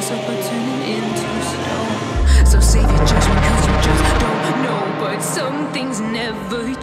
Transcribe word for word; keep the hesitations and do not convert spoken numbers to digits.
myself but turning into stone. So save your judgment cause you just don't know. But some things never